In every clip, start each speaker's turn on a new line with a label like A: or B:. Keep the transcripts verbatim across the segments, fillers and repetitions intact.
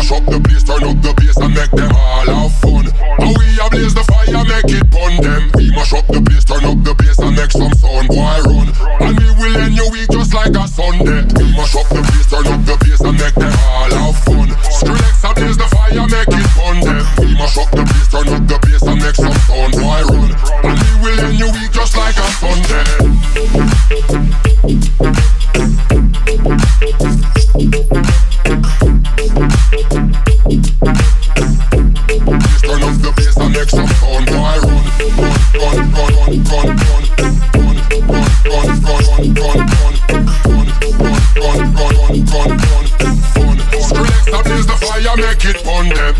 A: mash up the place, turn up the bass and make them all have fun. And we a blaze the fire, make it pun them. We mash up the place, turn up the bass and make some sound, boy run. And we will end your week just like a Sunday. We mash up the place, turn up the bass and make them all have fun. Skrillex a blaze the fire, make it pun them. We mash up the place, turn up the bass and make some sound, boy run. And we will end your week just like a Sunday. Turn up the bass and make some sound, boy run. Run, run, run, run, run, run, run, run, run, run, run, run, run, run, run, run, run, run. Skrillex a blaze the fire, make it burn them.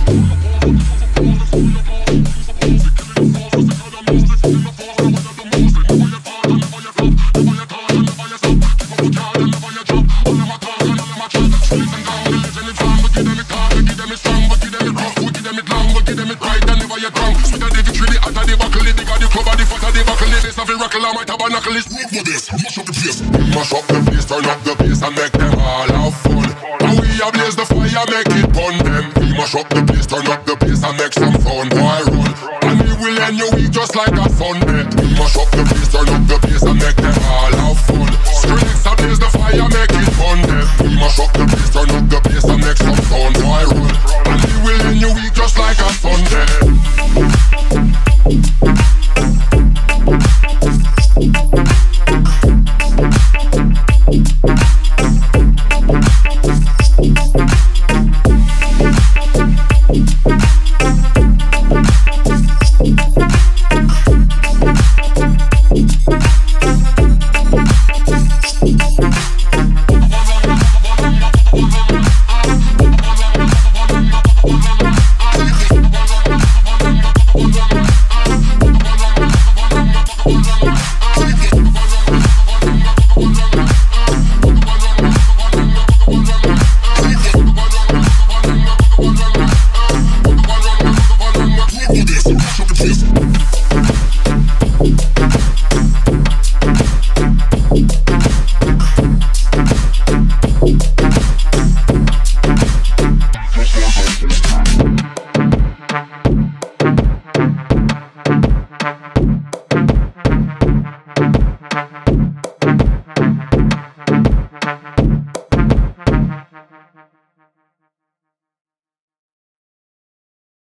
A: Mash up the place, turn up the bass and make them all have fun. And we a blaze the fire, make it burn them. We mash up the place, turn up the bass and make some sound, boy run. And we will end your week just like a Sunday. We mash up the place, turn up the bass and make them